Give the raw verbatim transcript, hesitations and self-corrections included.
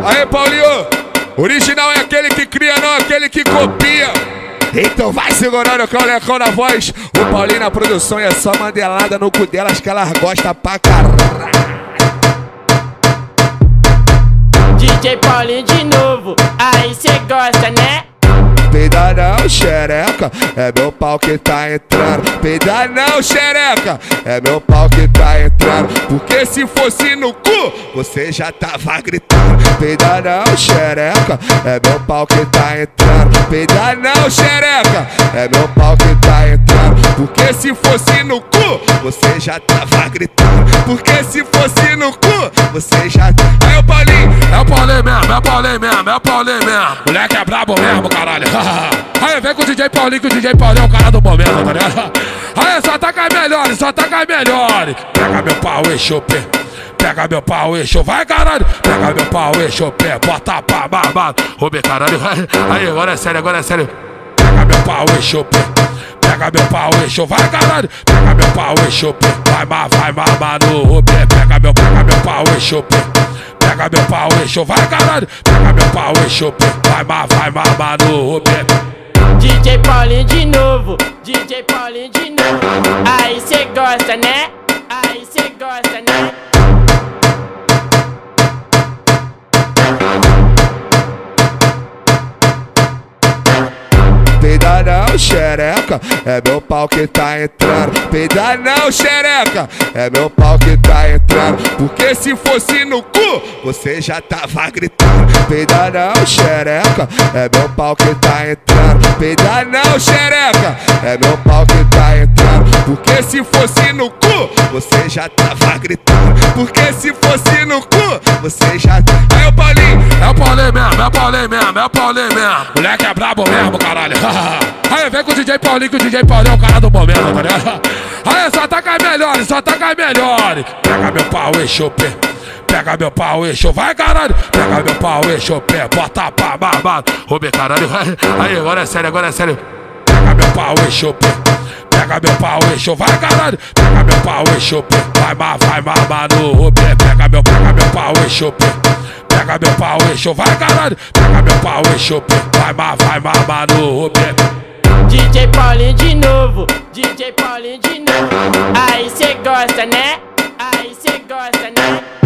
Aí, Paulinho, original é aquele que cria, não aquele que copia. Então vai segurando o calecão na voz. O Paulinho na produção e é só mandelada no cu delas que elas gostam pra caralho. D J Paulinho de novo, aí cê gosta, né? Peida não, xereca, é meu pau que tá entrando. Peida não, xereca, é meu pau que tá entrando. Porque se fosse no cu, você já tava gritando. Peida não, xereca, é meu pau que tá entrando. Peida não, xereca, é meu pau que tá entrando. Porque se fosse no cu, você já tava gritando. Porque se fosse no cu, você já... Aí o Paulinho, é o Paulinho mesmo, é o Paulinho mesmo, é o Paulinho mesho. Moleque é brabo mesmo, caralho. Aí vem com o D J Paulinho, que o D J Paulinho é o cara do momento, tá ligado? Aí só taca melhores, só taca melhores. Pega meu pau e chupê, pega meu pau e chupê, vai caralho. Pega meu pau e chupê, bota pra mamar. Roubei caralho, aí agora é sério, agora é sério. Pega meu pau e chupê, pega meu pau e chupê, vai caralho. Pega meu pau e chupê, vai má, vai mamar no roubê. Pega meu, pega meu pau e chupê, pega meu pau e chupê, vai caralho. Pega meu pau e chupê, vai má, vai mamar no roubê. D J Paulinho de novo, D J Paulinho de novo, aí cê gosta, né? Aí cê gosta, né? peida não, xereca, é meu pau que tá entrando. Peida não, xereca, é meu pau que tá entrando. Porque se fosse no cu, você já tava gritando. Peida não, xereca, é meu pau que tá entrando. Peida não, xereca, é meu pau que tá entrando. Porque se fosse no cu, você já tava gritando. Porque se fosse no cu, você já... Aí o Paulinho, é o Paulinho mesmo, é o Paulinho mesmo, é o Paulinho mesmo. Moleque é brabo mesmo, caralho. Aí vem com o D J Paulinho, que o D J Paulinho é o cara do momento, tá ligado? Aí só taca melhores, só taca melhores. Pega meu pau e chupê, pega meu pau e chupê, vai caralho. Pega meu pau e chupê, bota pra mamar. Roubei caralho, aí agora é sério, agora é sério. Pega meu pau e chupê, pega meu pau e chupê, vai caralho. Pega meu pau e chupê, vai má, vai mamar no roubê. Pega meu, pega meu pau e chupê, pega meu pau e chupê, vai caralho. Pega meu pau e chupê, vai má, vai mamar no roubê. D J Paulinho de novo, D J Paulinho de novo, aí cê gosta, né? Aí cê gosta, né?